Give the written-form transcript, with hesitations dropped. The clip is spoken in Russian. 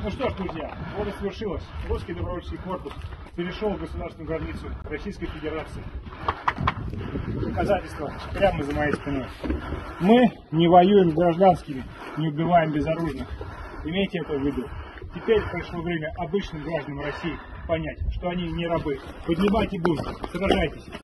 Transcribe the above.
Ну что ж, друзья, вот и свершилось. Русский добровольческий корпус перешел государственную границу Российской Федерации. Доказательства прямо за моей спиной. Мы не воюем с гражданскими, не убиваем безоружных. Имейте это в виду. Теперь пришло время обычным гражданам России понять, что они не рабы. Поднимайте бунт, сражайтесь.